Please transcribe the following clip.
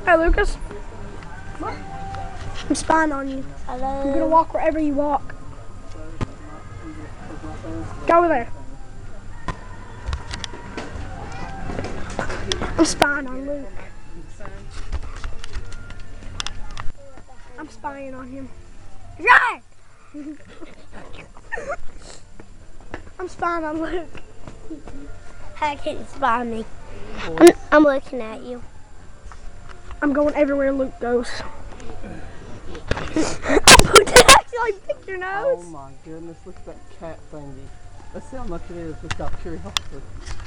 Hey, Lucas. I'm spying on you. Hello. I'm gonna walk wherever you walk. Go over there. I'm spying on Luke. I'm spying on him. Yeah! I'm spying on Luke. How can you spy on me? I'm looking at you. I'm going everywhere Luke goes. Luke did actually pick your nose. Oh my goodness, look at that cat thingy. Let's see how much it is just out of curiosity.